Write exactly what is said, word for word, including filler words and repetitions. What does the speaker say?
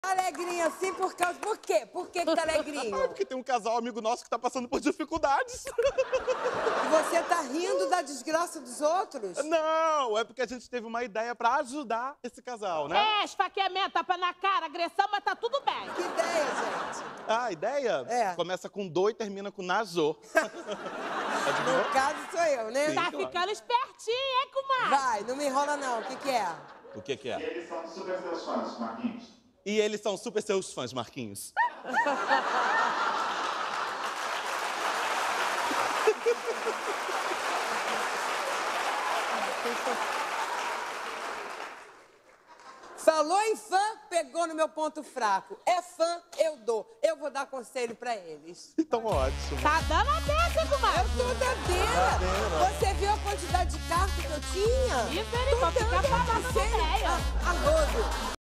Alegrinho assim por causa... Por quê? Por que que tá alegrinho? É porque tem um casal amigo nosso que tá passando por dificuldades. E você tá rindo da desgraça dos outros? Não, é porque a gente teve uma ideia pra ajudar esse casal, né? É, esfaqueamento, tapa na cara, agressão, mas tá tudo bem. Que ideia, gente? Ah, a ideia? É. Começa com do e termina com nazô. No caso sou eu, né? Sim. Tá claro. ficando espertinho, hein, comadre? Vai, não me enrola não. O que que é? O que que é? Eles são super seus fãs, Marquinhos. E eles são super seus fãs, Marquinhos. Falou em fã, pegou no meu ponto fraco. É fã, eu dou. Eu vou dar conselho pra eles. Então, ótimo. Tá dando a beça, hein, comadre? Eu tô dadeira. Dadeira. Você viu a quantidade de cartas que eu tinha? Misericórdia, Tô fica dando falando conselho ideia. a, a rodo.